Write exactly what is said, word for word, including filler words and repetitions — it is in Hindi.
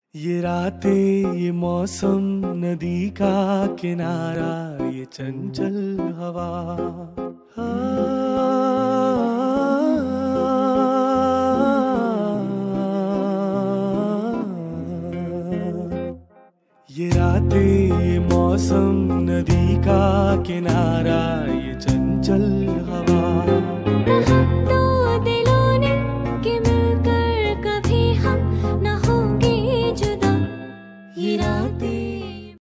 ये रातें ये मौसम नदी का किनारा ये चंचल हवा ये रातें ये मौसम नदी का किनारा ये चंचल